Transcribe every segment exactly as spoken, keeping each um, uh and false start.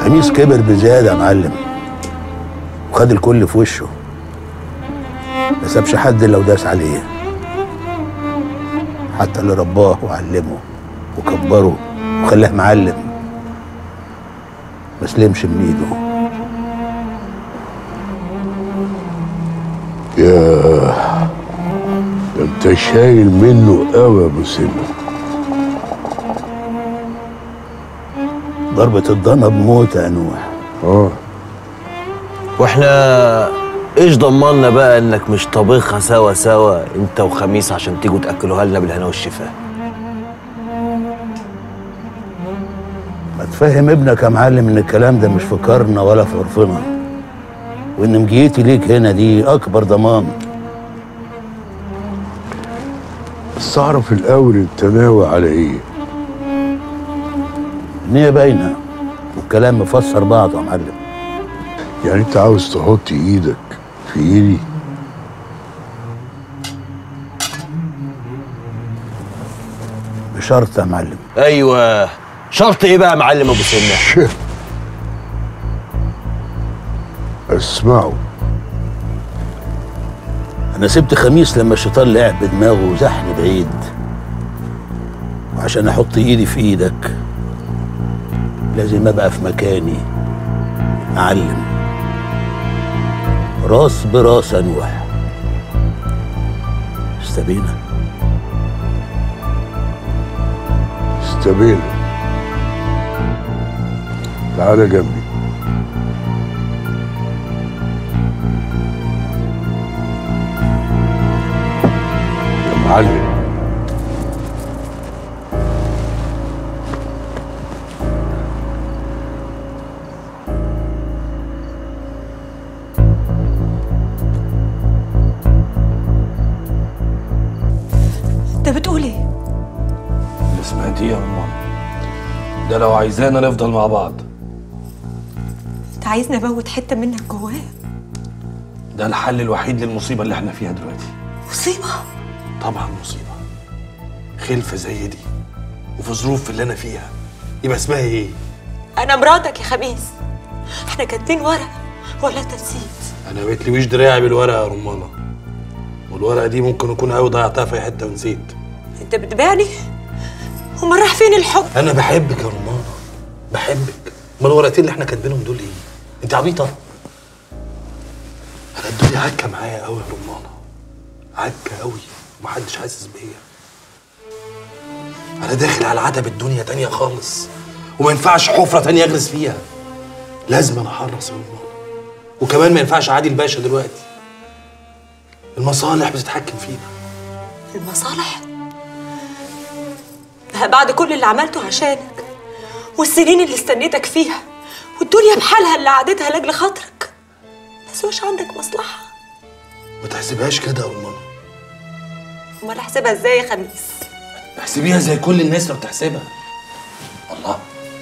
خميس كبر بزياده يا معلم، وخد الكل في وشه، ما سابش حد لو داس عليه، حتى اللي رباه وعلمه وكبره وخلاه معلم ما سلمش من ايده. ياه، ده انت شايل منه قوي يا ابو سمة. ضربة الضنا بموت يا نوح. اه، واحنا ايش ضمننا بقى انك مش طابخها سوا سوا انت وخميس عشان تيجوا تاكلوها لنا بالهنا والشفاء؟ ما تفهم ابنك يا معلم ان الكلام ده مش في كارنا ولا في عرفنا، وان مجيتي ليك هنا دي اكبر ضمان. بس اعرف الاول انت ناوي على ايه؟ النية باينة والكلام مفسر بعضه يا معلم. يعني انت عاوز تحط ايدك في ايدي؟ بشرط يا معلم. ايوه، شرط ايه بقى يا معلم ابو سنه؟ اسمعوا، انا سبت خميس لما الشيطان لعب بدماغه وزحني بعيد، وعشان احط ايدي في ايدك لازم ابقى في مكاني معلم، راس براس يا نوح. استبينا استبينا. تعالى جنبي. يا معلم، انت بتقول ايه؟ اللي سمعتيه يا رمان ده لو عايزانا نفضل مع بعض. انت عايزني اموت حته منك جوايا؟ ده الحل الوحيد للمصيبه اللي احنا فيها دلوقتي. مصيبه؟ طبعا مصيبه. خلفه زي دي وفي ظروف اللي انا فيها يبقى اسمها ايه؟ انا مراتك يا خميس، احنا كاتبين ورقه ولا انت نسيت؟ انا ما بتلويش دراعي بالورقه يا رمانه، والورقه دي ممكن اكون قوي ضيعتها في حته ونسيت. انت بتبيعني؟ امال راح فين الحب؟ انا بحبك يا رمانه، بحبك. امال الورقتين اللي احنا كاتبينهم دول ايه؟ انت عبيطه؟ انا الدنيا عكه معايا قوي يا رمانه، عكه قوي ومحدش حاسس بيا. انا داخل على عتب الدنيا تانية خالص، وما ينفعش حفره تانية اغرس فيها. لازم انا احرص يا رمانه، وكمان ما ينفعش عادي الباشا دلوقتي. المصالح بتتحكم فينا. المصالح؟ ده بعد كل اللي عملته عشانك والسنين اللي استنيتك فيها والدنيا بحالها اللي قعدتها لاجل خاطرك، بس مش عندك مصلحه. ما تحسبهاش كده يا رمانه. امال احسبها ازاي يا خميس؟ احسبيها زي كل الناس ما بتحسبها. الله،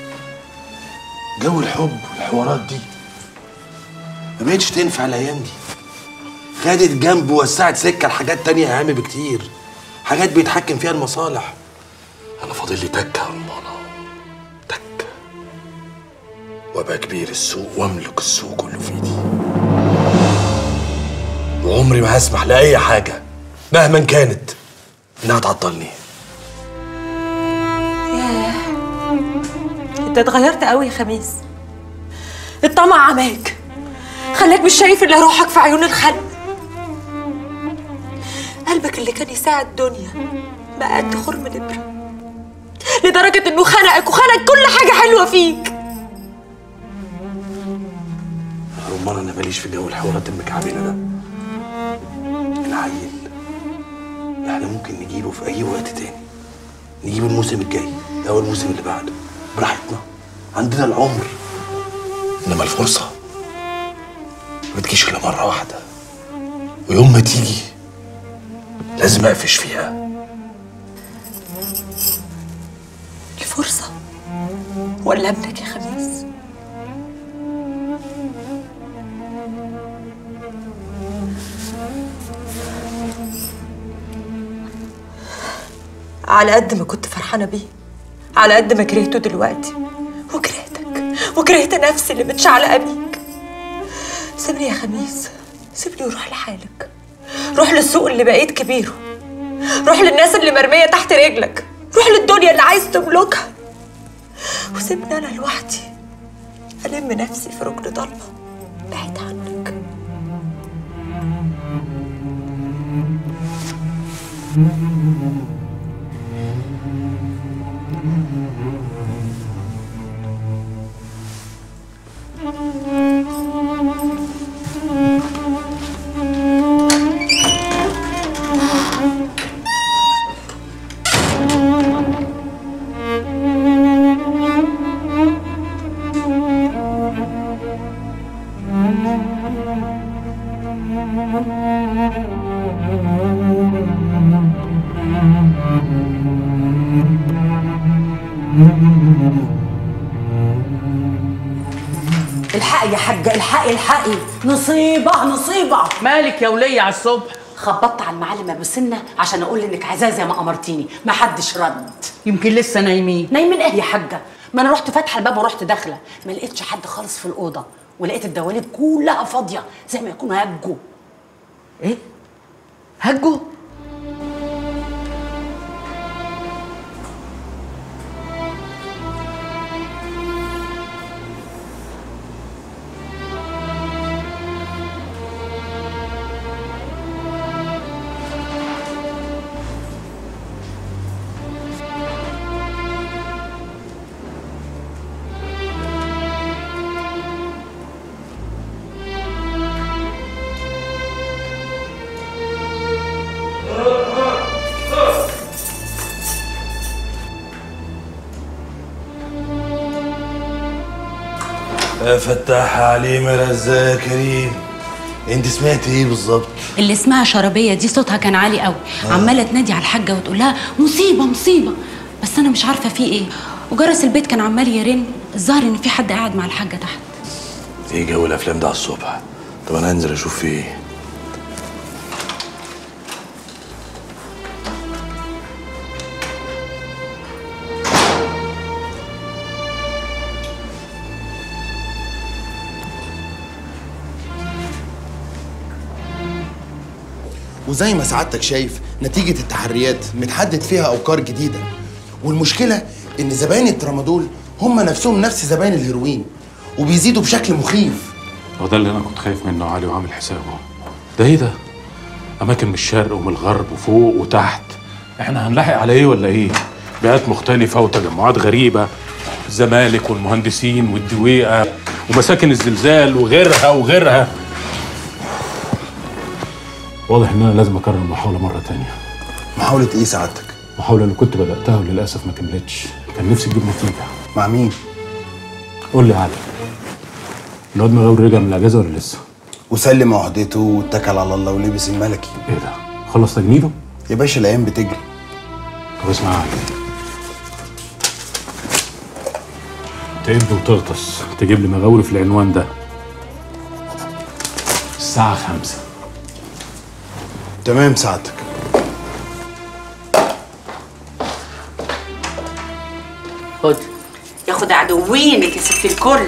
جو الحب والحوارات دي ما بقتش تنفع الايام دي. خدت جنب ووسعت سكه لحاجات تانية اهم بكتير، حاجات بيتحكم فيها المصالح. انا فاضل لي تكه يا رمانه، تكه وابقى كبير السوق واملك السوق كله في ايدي، وعمري ما هسمح لاي حاجه مهما كانت انها تعطلني. ياه، انت اتغيرت قوي يا خميس. الطمع عماك، خلاك مش شايف الا روحك في عيون الخلق. قلبك اللي كان يساعد الدنيا بقى قد خرم نبره، لدرجه انه خنقك وخنق كل حاجه حلوه فيك. رمان انا ماليش في جو الحوارات المكعبله ده. العيل احنا ممكن نجيبه في اي وقت تاني، نجيبه الموسم الجاي او الموسم اللي بعده براحتنا، عندنا العمر. انما الفرصه ما بتجيش الا مره واحده، ويوم ما تيجي لازم اقفش فيها. الفرصه ولا ابنك يا خميس؟ على قد ما كنت فرحانه بيه، على قد ما كرهته دلوقتي، وكرهتك وكرهت نفسي اللي متشعلقه بيك. سيبني يا خميس، سيبني وروح لحالك. روح للسوق اللي بقيت كبيره، روح للناس اللي مرميه تحت رجلك، روح للدنيا اللي عايز تملكها، وسيبني انا لوحدي الم نفسي في ركن ضلمه بعيد عنك. الحقي يا حاجة، الحقي الحقي، نصيبة نصيبة. مالك يا ولية على الصبح؟ خبطت على المعلم ابو سنة عشان اقول انك عايزاه زي ما امرتيني، ما حدش رد. يمكن لسه نايمين. نايمين ايه يا حاجة؟ ما انا رحت فاتحة الباب ورحت داخلة، ما لقيتش حد خالص في الأوضة، ولقيت الدواليب كلها فاضية زي ما يكونوا هجوا. ايه؟ هجوا؟ يا فتاح عليم يا رزاق يا كريم، انت سمعتي ايه بالظبط؟ اللي اسمها شربيه دي صوتها كان عالي قوي، آه. عماله تنادي على الحاجه وتقول لها مصيبه مصيبه، بس انا مش عارفه في ايه، وجرس البيت كان عمال يرن، الظاهر ان في حد قاعد مع الحاجه تحت. ايه جو الافلام ده على الصبح؟ طب انا هنزل اشوف في ايه. وزي ما سعادتك شايف نتيجة التحريات متحدد فيها أوقار جديدة، والمشكلة إن زباين الترامادول هم نفسهم نفس زباين الهيروين وبيزيدوا بشكل مخيف. هو ده اللي أنا كنت خايف منه علي وعامل حسابه. ده إيه ده؟ أماكن من الشرق ومن الغرب وفوق وتحت، إحنا هنلاحق على إيه ولا إيه؟ بيئات مختلفة وتجمعات غريبة، الزمالك والمهندسين والدويقة ومساكن الزلزال وغيرها وغيرها. واضح ان انا لازم اكرر المحاوله مره تانية. محاوله ايه سعادتك؟ المحاوله اللي كنت بداتها وللاسف ما كملتش، كان نفسي تجيب نتيجه. مع مين؟ قول لي علي، الواد مغاوري رجع من الاجازه ولا لسه؟ وسلم عهدته واتكل على الله ولبس الملكي. ايه ده؟ خلص تجنيده؟ يا باشا الايام بتجري. طب اسمع يا علي، تقب وتغطس تجيب لي مغاوري في العنوان ده الساعه خمسة. تمام سعادتك. خد ياخد عدوينك يا ست الكل.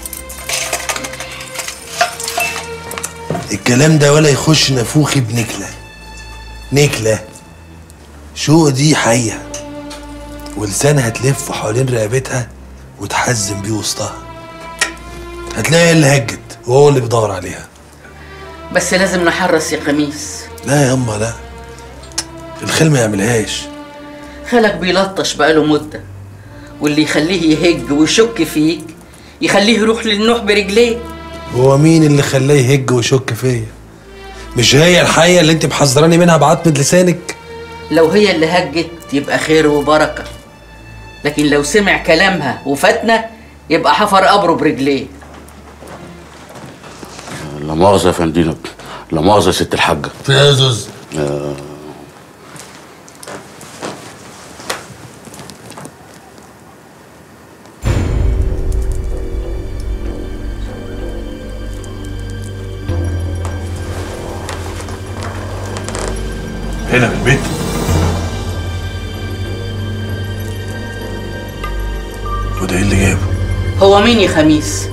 الكلام ده ولا يخش نافوخي بنكله نكله. شو دي حيه ولسانها تلف حوالين رقبتها وتحزم بيه وسطها، هتلاقي اللي هجت وهو اللي بيدور عليها. بس لازم نحرص يا خميس. لا يا اما لا، الخيل ما يعملهاش. خالك بيلطش بقاله مده، واللي يخليه يهج ويشك فيك يخليه يروح للنوح برجليه. هو مين اللي خلاه يهج ويشك فيا؟ مش هي الحيه اللي انت محذراني منها بعتمة لسانك؟ لو هي اللي هجت يبقى خير وبركه، لكن لو سمع كلامها وفاتنا يبقى حفر قبره برجليه. لا مؤاخذة يا فندينا، لا مؤاخذة يا ست الحاجة. في ايه يا زوز؟ آه. هنا في البيت؟ وده ايه اللي جابه؟ هو مين يا خميس؟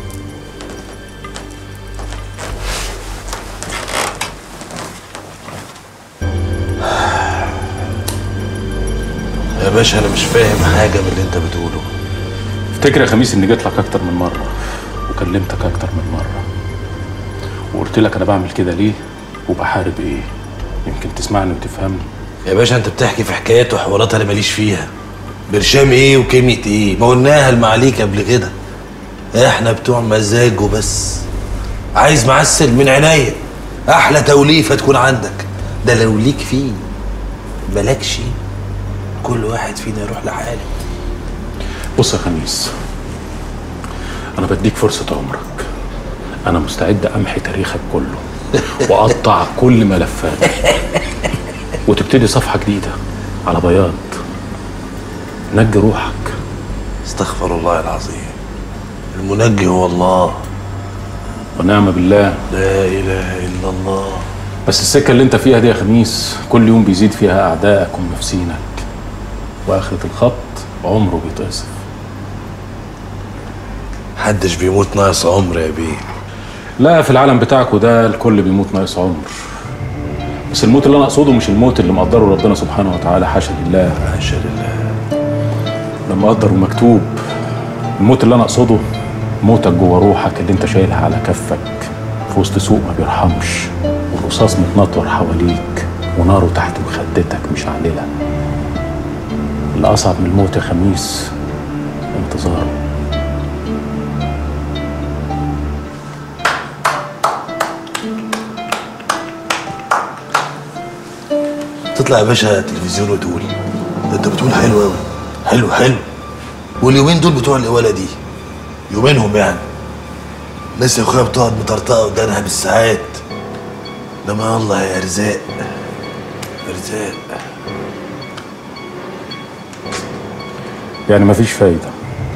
يا باشا انا مش فاهم حاجه من اللي انت بتقوله. افتكر يا خميس اني جيت لك اكتر من مره وكلمتك اكتر من مره وقلت لك انا بعمل كده ليه وبحارب ايه، يمكن تسمعني وتفهمني. يا باشا انت بتحكي في حكايات وحوارات انا ماليش فيها. برشام ايه وكلمه ايه؟ ما قلناها المعاليك قبل كده. احنا بتوع مزاج وبس. عايز معسل من عينيا، احلى توليفه تكون عندك. ده لو ليك فيه مالكش، كل واحد فينا يروح لحاله. بص يا خميس، انا بديك فرصه عمرك. انا مستعد امحي تاريخك كله واقطع كل ملفاتك وتبتدي صفحه جديده على بياض. نجي روحك. استغفر الله العظيم. المنجي هو الله ونعم بالله. لا اله الا الله. بس السكه اللي انت فيها دي يا خميس كل يوم بيزيد فيها اعدائك ومنافسينك، واخرة الخط عمره بيتقصف. محدش بيموت ناقص عمر يا بيه. لا، في العالم بتاعكوا ده الكل بيموت ناقص عمر. بس الموت اللي انا اقصده مش الموت اللي مقدره ربنا سبحانه وتعالى، حاشا لله. حاشا لله. لما قدر ومكتوب. الموت اللي انا اقصده موتك جوه روحك اللي انت شايلها على كفك في وسط سوق ما بيرحمش، والرصاص متنطور حواليك وناره تحت مخدتك مش عليلة. اللي اصعب من الموت يا خميس انتظاره. تطلع يا باشا تلفزيون وتقول ده انت بتقول حلو قوي. حلو حلو. واليومين دول بتوع القواله دي يومينهم يعني. ناس يا اخويا بتقعد مطرطقه ودانها بالساعات. انما الله يا ارزاق ارزاق. يعني مفيش فايده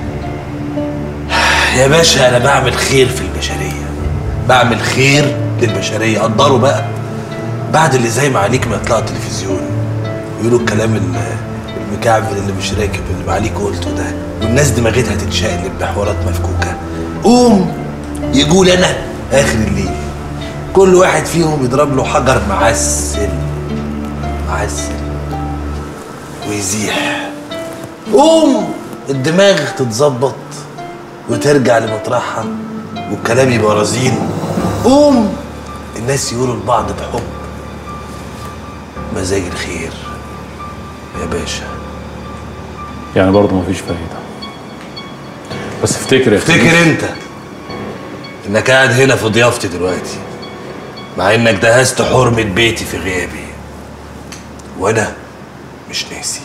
يا باشا. انا بعمل خير في البشريه، بعمل خير للبشريه. قدروا بقى بعد اللي زي ما عليك ما يطلع التلفزيون ويقولوا الكلام المكعبل اللي مش راكب اللي معاليك قلته ده، والناس دماغتها تتشقلب بحوارات مفكوكه. قوم يقول انا اخر الليل كل واحد فيهم يضرب له حجر معسل معسل ويزيح. قوم الدماغ تتظبط وترجع لمطرحها والكلام يبقى رزين. قوم الناس يقولوا لبعض بحب مزاج الخير يا باشا. يعني برضه مفيش فايده. بس افتكر يا افتكر انت انك قاعد هنا في ضيافتي دلوقتي، مع انك دهست حرمة بيتي في غيابي، وانا مش ناسي.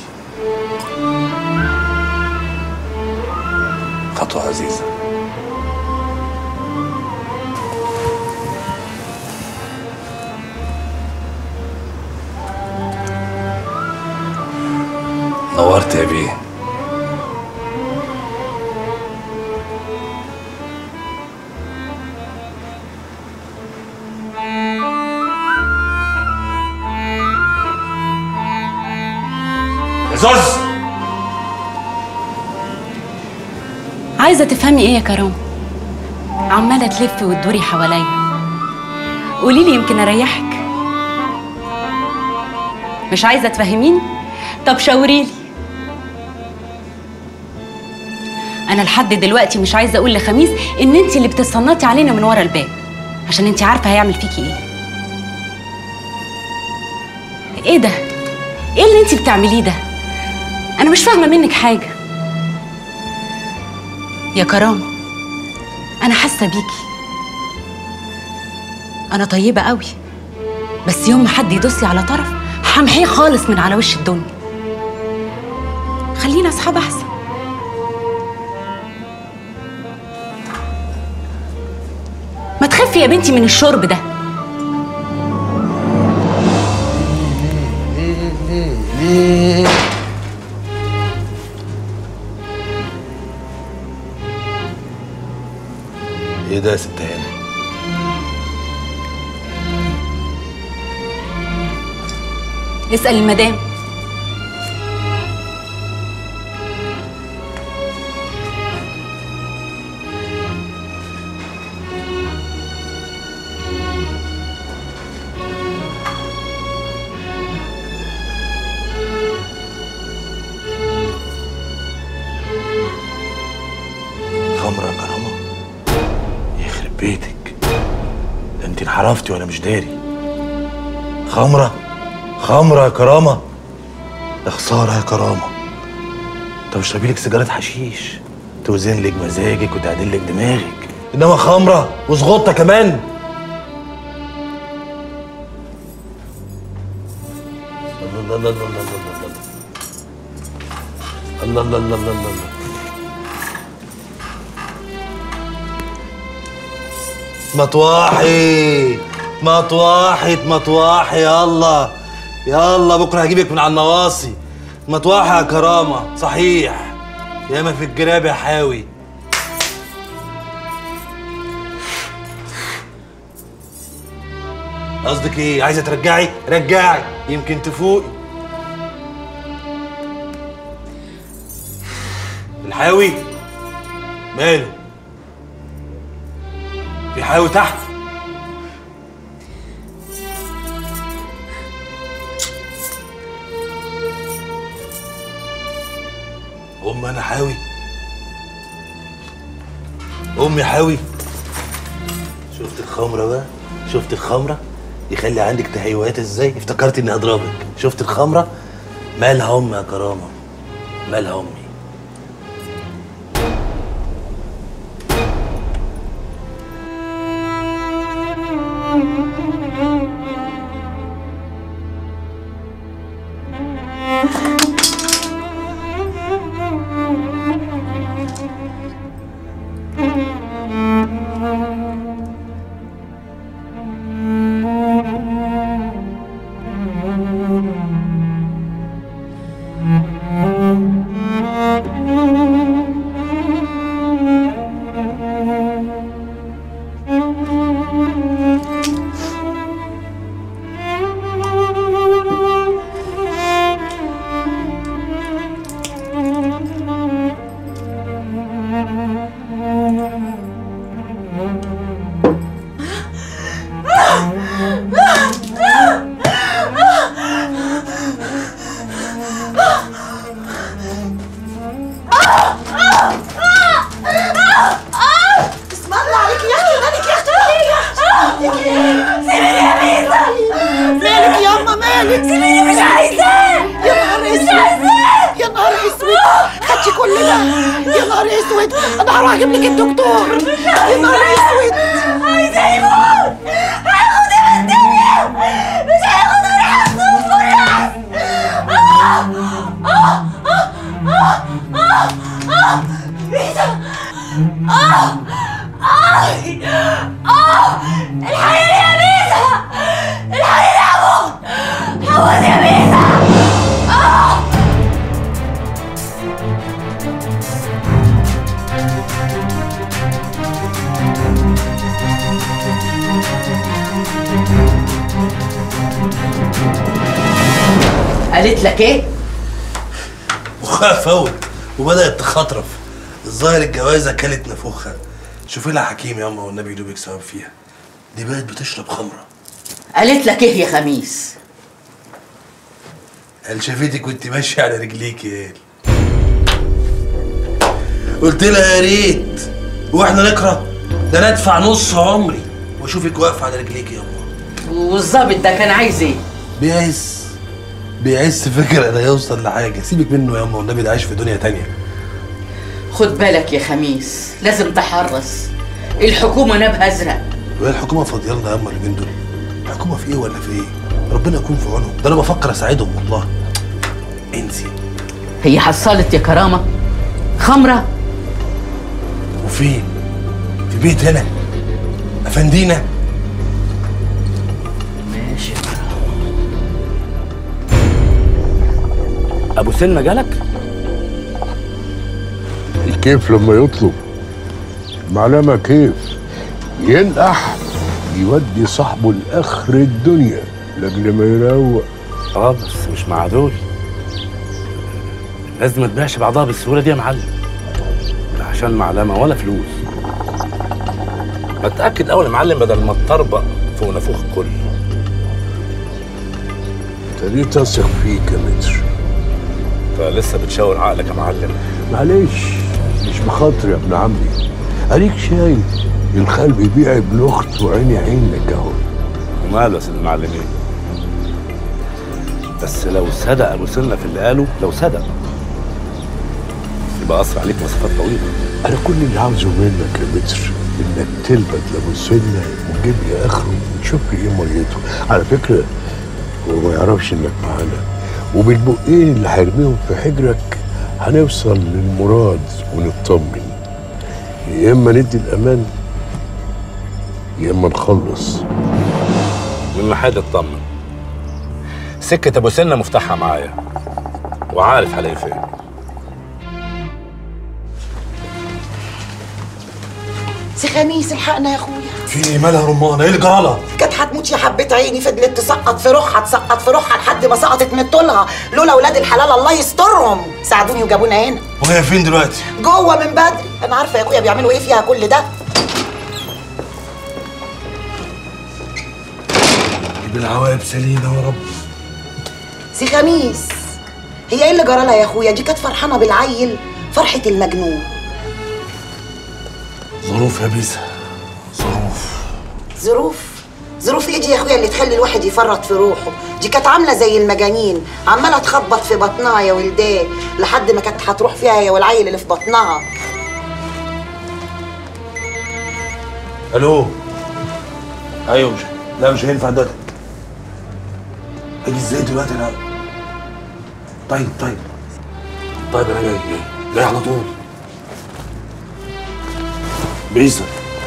خطوة عزيزة. نورت يا بيه. زوز. عايزه تفهمي ايه يا كرام؟ عماله تلفي وتدوري حواليا. قولي لي يمكن اريحك. مش عايزه تفهميني؟ طب شاوريلي. انا لحد دلوقتي مش عايزه اقول لخميس ان انت اللي بتتصنطي علينا من ورا الباب، عشان انت عارفه هيعمل فيكي ايه. ايه ده؟ ايه اللي انت بتعمليه ده؟ انا مش فاهمه منك حاجه يا كرام. انا حاسه بيكي. انا طيبه قوي، بس يوم ما حد يدوس لي على طرف همحيه خالص من على وش الدنيا. خلينا اصحاب احسن. ما تخفي يا بنتي من الشرب ده. ايه ده يا ست هاني؟ اسأل المدام. خمره يا كرامه؟ يخرب بيتك، ده انت انحرفتي وانا مش داري. خمره خمره يا كرامه، يا خساره يا كرامه. طب اشربي لك سيجاره حشيش توزن لك مزاجك وتعدل لك دماغك، انما خمره وزغطه كمان. الله الله الله الله الله الله الله الله الله الله الله. مطواحي مطواحي مطواحي، يلا يلا بكره هجيبك من على النواصي. مطواحي يا كرامه، صحيح ياما في الجراب يا حاوي. قصدك ايه؟ عايزه ترجعي؟ رجعي يمكن تفوقي. الحاوي ماله؟ في حاوي تحت؟ أم أنا حاوي؟ أمي حاوي؟ شفت الخمرة بقى؟ شفت الخمرة؟ يخلي عندك تهيؤات ازاي؟ افتكرت اني اضربك. شفت الخمرة؟ مالها أمي يا كرامة؟ مالها أمي؟ قالت لك ايه؟ مخها فوت وبدأت تخطرف. الظاهر الجوازة كانت نفوخها. شوفي لها حكيم ياما والنبي يدوبك ثواب فيها. دي بقت بتشرب خمرة. قالت لك ايه يا خميس؟ قال شافتك وانت ماشية على رجليك يا قلت لها يا ريت واحنا نكره، ده انا ادفع نص عمري واشوفك واقفة على رجليك ياما. والظابط ده كان عايز ايه؟ بيعز بيعز فكر انا يوصل لحاجه. سيبك منه يا اما والنبي، ده عايش في دنيا تانية. خد بالك يا خميس، لازم تحرص. الحكومه نبها ازرق. وهي الحكومه فاضيه لنا يا اما اليومين دول؟ الحكومه في ايه ولا في ايه؟ ربنا يكون في عونهم، ده انا بفكر اساعدهم والله. انسي. هي حصلت يا كرامه خمره؟ وفين؟ في بيت هنا افندينا. ماشي يا كرامه. ابو سنه جالك؟ الكيف لما يطلب معلمه كيف ينقح يودي صاحبه لاخر الدنيا لاجل ما يروق. اه بس مش مع دول. لازم ما تبيعش بعضها بالسهوله دي يا معلم، لا عشان معلمه ولا فلوس. اتاكد اول يا معلم بدل ما تطربق فوق نافوخ الكل. ابتديت اثق فيك يا متر. انت لسه بتشاور عقلك يا معلم. معلش مش بخاطري يا ابن عمي، اديك شايف الخال بيبيع ابن اخت وعيني عينك اهو. وماله يا سيد المعلمين؟ بس لو صدق ابو سنه في اللي قاله، لو صدق يبقى قصر عليك مسافات طويله. انا كل اللي عاوزه منك يا متر انك تلبد لابو سنه وتجيب لي اخره وتشوف لي ايه ميته. على فكره هو ما يعرفش انك معانا، وبالبقين اللي هيرميهم في حجرك هنوصل للمراد ونطمن. يا اما ندي الامان يا اما نخلص. من ناحيه اطمن، سكه ابو سنه مفتاحها معايا وعارف هلاقي فين. سي خميس الحقنا يا اخويا. في ايه مالها رمانه؟ ايه اللي جرالها؟ كانت هتموت يا حبيت عيني، فضلت تسقط في روحها تسقط في روحها لحد ما سقطت من طولها. لولا اولاد الحلال الله يسترهم ساعدوني وجابونا هنا. وهي فين دلوقتي؟ جوه من بدري. انا عارفه يا اخويا بيعملوا ايه فيها كل ده. جيب العواقب سليمه يا رب. سي خميس هي ايه اللي جرالها يا اخويا؟ دي كانت فرحانه بالعيل فرحه المجنون. ظروف يا بيسا، ظروف. ظروف؟ ظروف ايه دي يا اخويا اللي تخلي الواحد يفرط في روحه؟ دي كانت عامله زي المجانين عماله تخبط في بطنها يا ولداه لحد ما كانت هتروح فيها هي والعيل اللي في بطنها. الو. ايوه مش لا مش هينفع دلوقتي. اجي ازاي دلوقتي انا؟ طيب طيب طيب انا جاي جاي جاي على طول. بيسا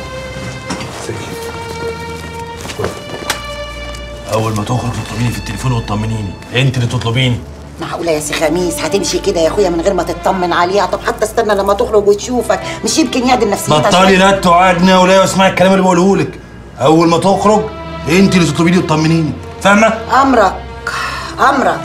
اول ما تخرج تطلبيني في التليفون وتطمنيني. انت اللي تطلبيني. معقوله يا سي خميس هتمشي كده يا اخويا من غير ما تطمن عليها؟ طب حتى استنى لما تخرج وتشوفك، مش يمكن يعدل نفسيتها. بطلي لا توعدني ولا اسمعي الكلام اللي بقوله لك. اول ما تخرج انت اللي تطلبيني وتطمنيني، فاهمه؟ امرك امرك.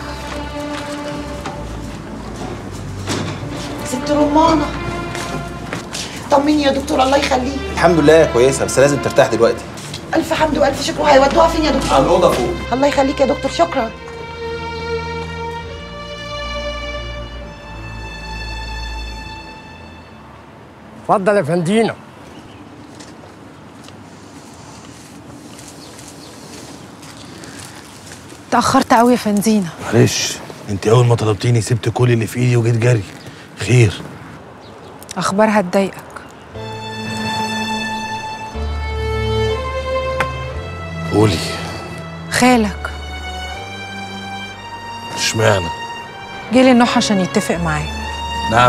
ست رمانه طمني يا دكتور الله يخليك. الحمد لله كويسه بس لازم ترتاح دلوقتي. الف حمد والف شكر. هيودوها فين يا دكتور؟ على الاوضه فوق. الله يخليك يا دكتور شكرا. اتفضل يا فندينا. اتأخرت قوي يا فندينا. معلش انت اول ما طلبتيني سبت كل اللي في ايدي وجيت جري. خير؟ اخبار هتضايقك. قولي. خالك اشمعنى؟ جه النوح عشان يتفق معايا. نعم.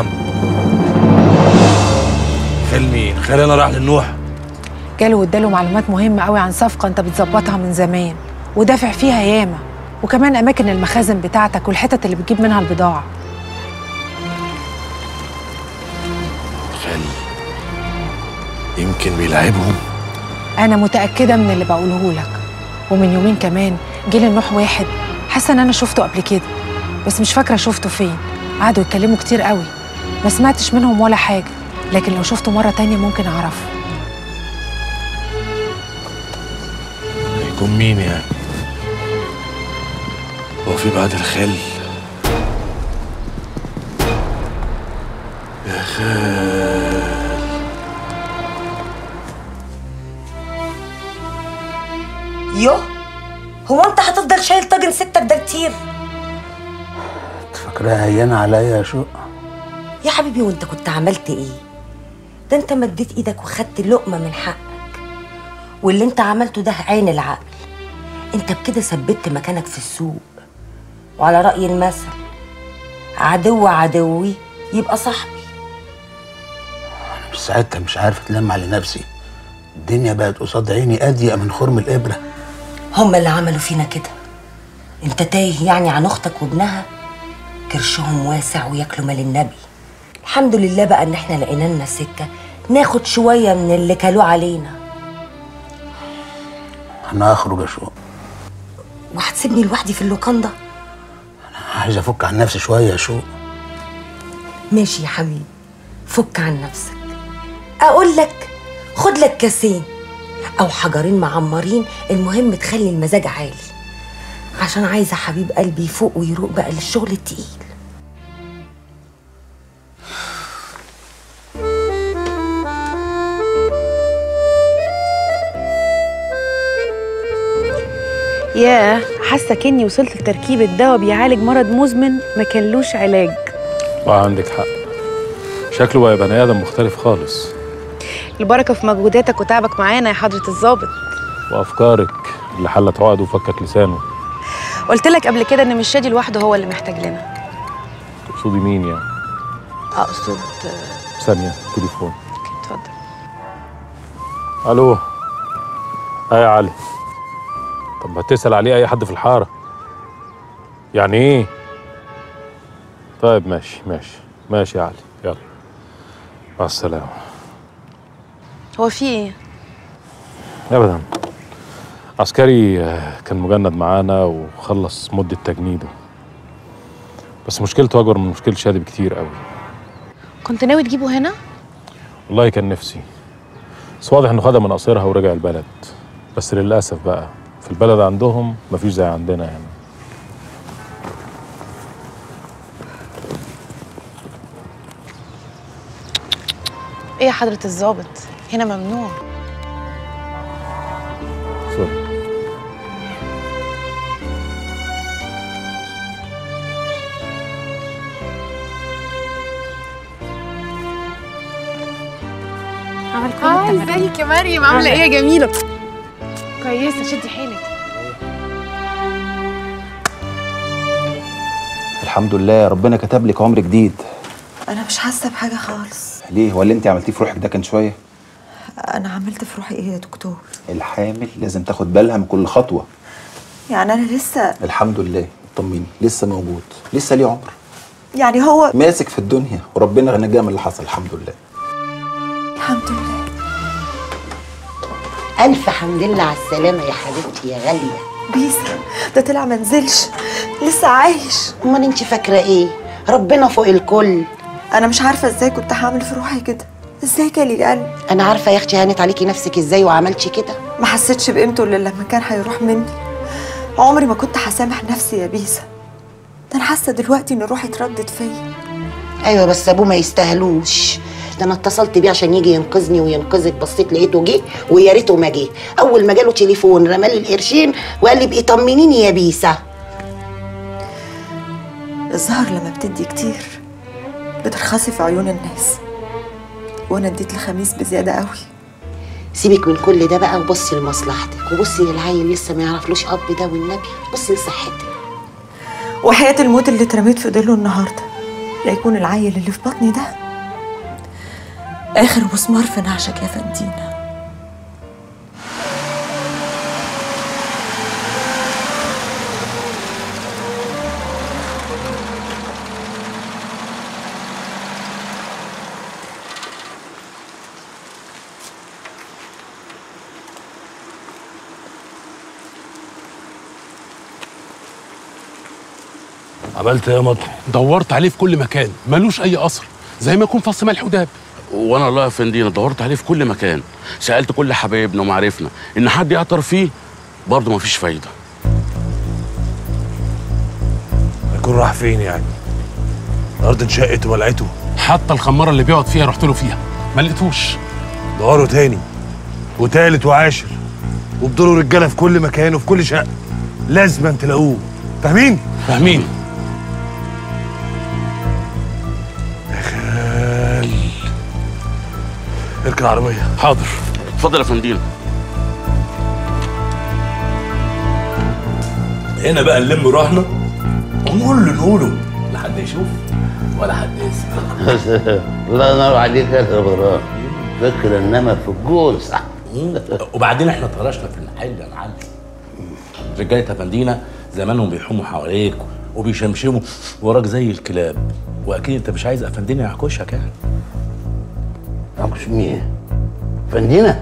خال مين؟ خالي انا راح للنوح؟ جاله واداله معلومات مهمه قوي عن صفقه انت بتظبطها من زمان ودافع فيها ياما، وكمان اماكن المخازن بتاعتك والحتت اللي بتجيب منها البضاعه. خالي يمكن بيلعبهم. انا متاكده من اللي بقوله لك. ومن يومين كمان جه النوح واحد حاسه ان انا شفته قبل كده بس مش فاكره شفته فين. قعدوا يتكلموا كتير قوي ما سمعتش منهم ولا حاجه، لكن لو شفته مره تانية ممكن اعرفه. يكون مين يعني؟ هو في بعد الخال؟ يا خال يوه، هو انت هتفضل شايل طاجن ستك ده كتير؟ فاكراها هينة عليا يا شوق؟ يا حبيبي وانت كنت عملت ايه؟ ده انت مديت ايدك وخدت لقمه من حقك، واللي انت عملته ده عين العقل. انت بكده ثبت مكانك في السوق، وعلى رأي المثل عدو عدوي يبقى صاحبي. انا مش ساعتها مش عارف اتلم على نفسي. الدنيا بقت قصاد عيني اضيق من خرم الابره. هما اللي عملوا فينا كده. انت تايه يعني عن اختك وابنها؟ كرشهم واسع وياكلوا مال النبي. الحمد لله بقى ان احنا لقينا لنا سكه ناخد شويه من اللي كلوه علينا. انا هخرج يا شوق. وهتسيبني لوحدي في اللوكاندا؟ انا عايز افك عن نفسي شويه يا شوق. ماشي يا حبيبي، فك عن نفسك. اقول لك خد لك كاسين او حجرين معمرين، المهم تخلي المزاج عالي، عشان عايزه حبيب قلبي يفوق ويروق بقى للشغل التقيل. ياه، حاسه كاني وصلت لتركيبه دواء بيعالج مرض مزمن ما كانلوش علاج. وعندك حق، شكله بقى بني ادم مختلف خالص. البركه في مجهوداتك وتعبك معانا يا حضره الضابط. وافكارك اللي حلت عقده وفكت لسانه. قلت لك قبل كده ان مش شادي لوحده هو اللي محتاج لنا. تقصدي مين يعني؟ اقصد ثانيه، تليفون. اتفضل. الو. ايه يا علي؟ طب ما تسأل عليه اي حد في الحاره. يعني ايه؟ طيب ماشي ماشي ماشي يا علي، يلا مع السلامه. هو في ايه؟ ابدا، عسكري كان مجند معانا وخلص مده تجنيده، بس مشكلته اكبر من مشكله شادي بكتير قوي. كنت ناوي تجيبه هنا؟ والله كان نفسي، بس واضح انه خدها من قصيرها ورجع البلد. بس للاسف بقى في البلد عندهم مفيش زي عندنا يعني. ايه يا حضرة الضابط؟ هنا ممنوع. سوري. عمل كل التمارين. هاي ازيك يا مريم؟ عامله ايه يا جميله؟ كويسه، شدي حيلك. الحمد لله، ربنا كتب لك عمر جديد. انا مش حاسه بحاجه خالص. ليه؟ هو اللي انت عملتيه في روحك ده كان شويه؟ انا عملت في روحي ايه يا دكتور؟ الحامل لازم تاخد بالها من كل خطوه. يعني انا لسه؟ الحمد لله، اطمني، لسه موجود، لسه ليه عمر. يعني هو ماسك في الدنيا، وربنا نجاه من اللي حصل. الحمد لله. الحمد لله. ألف حمد لله على السلامة يا حبيبتي يا غالية. بيسا ده طلع منزلش، لسه عايش. أمال أنت فاكرة إيه؟ ربنا فوق الكل. أنا مش عارفة إزاي كنت هعمل في روحي كده، إزاي جالي القلب. أنا عارفة يا أختي هانت عليكي نفسك إزاي وعملتي كده. ما حسيتش بقيمته إلا لما كان هيروح مني. عمري ما كنت هسامح نفسي يا بيسا. ده أنا حاسة دلوقتي إن روحي اتردت فيا. أيوة بس أبوه ما يستاهلوش. ده انا اتصلت بيه عشان يجي ينقذني وينقذك، بصيت لقيته جه ويا ريته ما جه. اول ما جاله تليفون رمالي القرشين وقال لي بقي طمنيني يا بيسا. الظهر لما بتدي كتير بترخصي في عيون الناس، وانا اديت لخميس بزياده قوي. سيبك من كل ده بقى وبصي لمصلحتك، وبصي للعيل لسه ما يعرفلوش اب ده والنبي، بصي لصحتك. وحياه الموت اللي اترميت في ضله النهارده لا يكون العيل اللي في بطني ده آخر مسمار في نعشك يا فندينا. عملت ايه يا مطر؟ دورت عليه في كل مكان، ملوش اي اثر، زي ما يكون فص ملح وداب. وانا الله يا فندينا دورت عليه في كل مكان، سالت كل حبايبنا ومعارفنا ان حد يعترف فيه، برضه مفيش فايده. هيكون راح فين يعني؟ الارض انشقت وولعته. حتى الخماره اللي بيقعد فيها رحت له فيها ما لقيتوش. دوروا تاني وتالت وعاشر، وبدوروا رجاله في كل مكان وفي كل شقه، لازم تلاقوه. فاهمين؟ فاهمين. يا خال اركن العربيه. حاضر. اتفضل يا فندينا. هنا بقى نلم روحنا ونقول اللي نقوله، لا حد يشوف ولا حد يسمع. الله ينور عليك يا براء، فكر انما في الجول صح. وبعدين احنا طرشنا في المحل يا معلم. رجاله افندينا زمانهم بيحوموا حواليك وبيشمشموا وراك زي الكلاب، واكيد انت مش عايز افندينا يعكشك يعني. يعكش مين؟ افندينا؟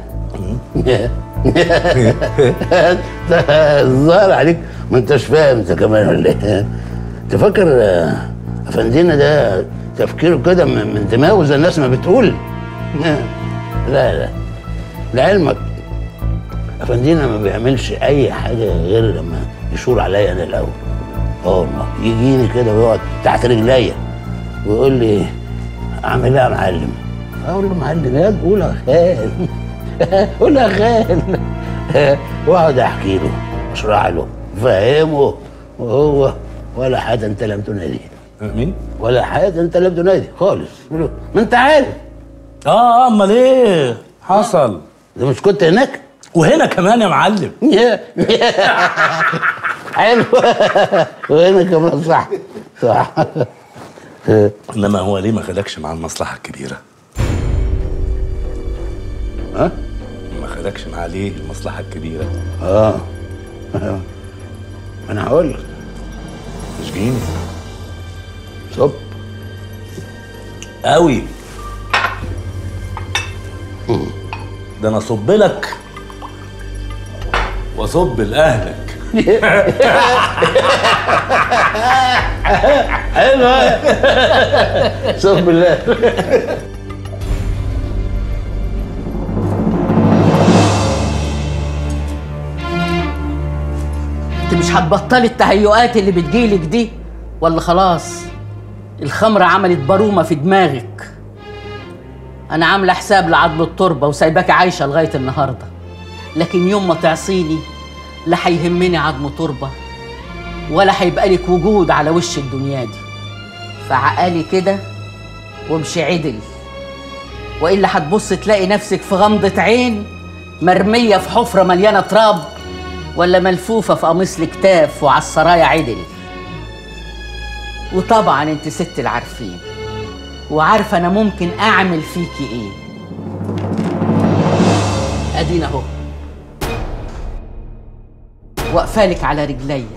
الظاهر عليك ما انتش فاهم انت كمان ولا ايه؟ انت فاكر افندينا ده تفكيره كده من دماغه زي الناس ما بتقول؟ لا لا لعلمك افندينا ما بيعملش اي حاجه غير لما يشور عليا انا الاول. اه والله يجيني كده ويقعد تحت رجليا ويقول لي اعمل ايه يا معلم؟ اقول له معلم يا قول يا خال قول يا خال واقعد احكي له اشرح له فهمه وهو ولا حاجه انت لم تنادي. مين؟ ولا حاجه انت لم تنادي خالص. ما انت عارف. اه امال ايه حصل؟ ده مش كنت هناك؟ وهنا كمان يا معلم. حلو. وهنا كمان صح صح. انما هو ليه ما خدكش مع المصلحه الكبيره؟ ها؟ ما خدكش معاه ليه المصلحه الكبيره؟ اه انا هقول لك. اشجيني. صب قوي. ده انا اصب لك واصب لاهلك. حلو. صب الله. انت مش هتبطلي التهيؤات اللي بتجيلك دي ولا خلاص الخمرة عملت برومة في دماغك؟ انا عامله حساب لعضل التربه وسايباكي عايشه لغايه النهارده، لكن يوم ما تعصيني لا هيهمني عظم تربه ولا هيبقى لك وجود على وش الدنيا دي. فعقلي كده وامشي عدل، والا هتبص تلاقي نفسك في غمضه عين مرميه في حفره مليانه تراب، ولا ملفوفه في قميص الكتاف وعلى السرايا عدل. وطبعا انت ست العارفين وعارفه انا ممكن اعمل فيكي ايه. ادينا اهو واقفالك على رجليا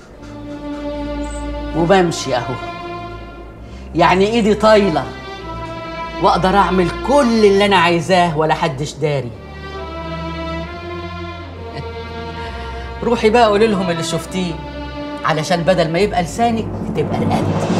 وبمشي اهو، يعني ايدي طايله واقدر اعمل كل اللي انا عايزاه ولا حدش داري. روحي بقى قولي لهم اللي شفتيه علشان بدل ما يبقى لسانك تبقى رقبتي.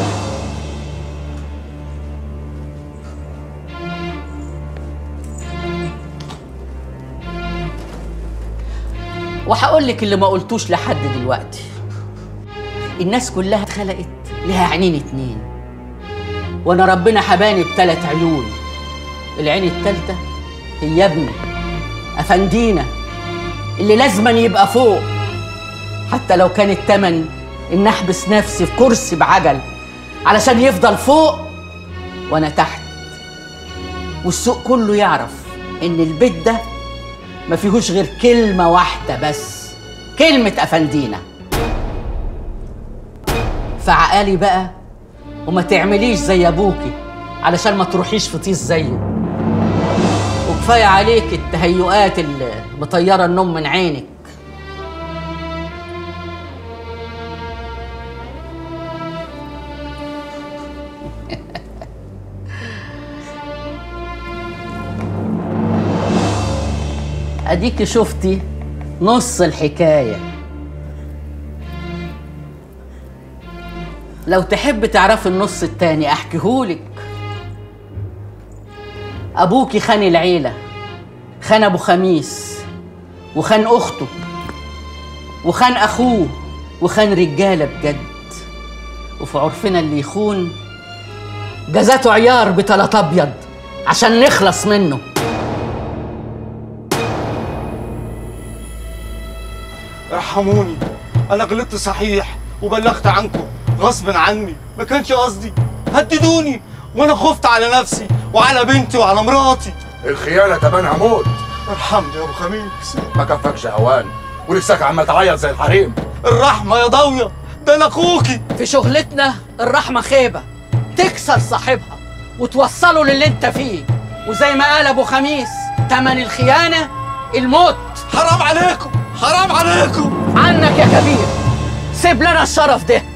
وهقول لك اللي ما قلتوش لحد دلوقتي. الناس كلها اتخلقت لها عينين اتنين، وانا ربنا حباني بتلات عيون. العين التالتة هي ابني افندينا اللي لازما يبقى فوق، حتى لو كان التمن ان احبس نفسي في كرسي بعجل علشان يفضل فوق وانا تحت، والسوق كله يعرف ان البيت ده ما فيهوش غير كلمة واحدة بس، كلمة أفندينا. فعقالي بقى وما تعمليش زي أبوكي علشان ما تروحيش في طيس زيه، وكفاية عليك التهيؤات اللي مطيرة النوم من عينك. اديكي شفتي نص الحكايه. لو تحب تعرفي النص التاني احكيهولك. ابوكي خان العيله، خان ابو خميس وخان اخته وخان اخوه وخان رجاله بجد، وفي عرفنا اللي يخون جزاته عيار بتلات ابيض عشان نخلص منه. ارحموني، انا غلطت صحيح وبلغت عنكم غصب عني، ما كانش قصدي. هددوني وانا خفت على نفسي وعلى بنتي وعلى مراتي. الخيانه تمنها موت. ارحمني يا ابو خميس. ما كفكش هوان ولساك عمال تعيط زي الحريم. الرحمه يا ضاويه، ده انا اخوكي. في شغلتنا الرحمه خيبه تكسر صاحبها وتوصله للي انت فيه، وزي ما قال ابو خميس تمن الخيانه الموت. حرام عليكم، حرام عليكم. عنك يا كبير، سيب لنا الشرف ده.